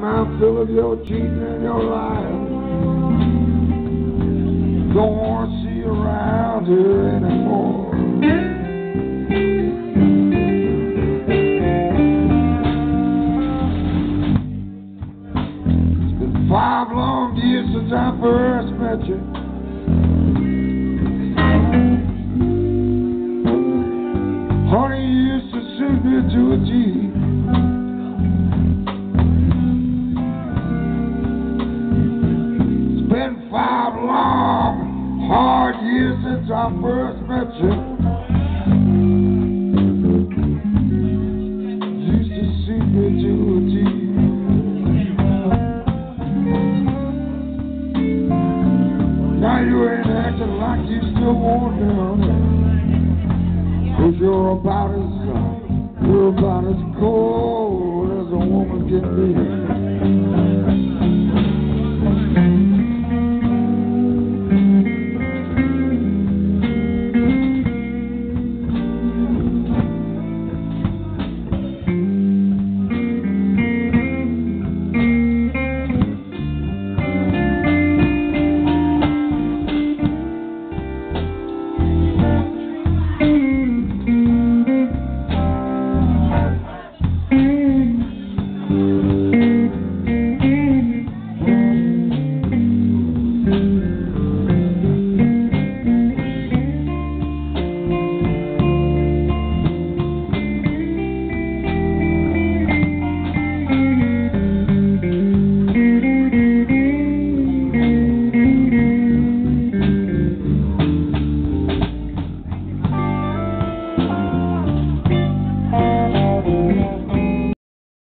mouth full of your cheating and your lying. Don't want to see you around here anymore. It's been 5 long years since I first met you. Honey, you used to suit me to a G. It's been 5 long, hard years since I first met you. You used to suit me to a G. Now you ain't acting like you still want me, honey. 'Cause you're about as cold as a woman can be.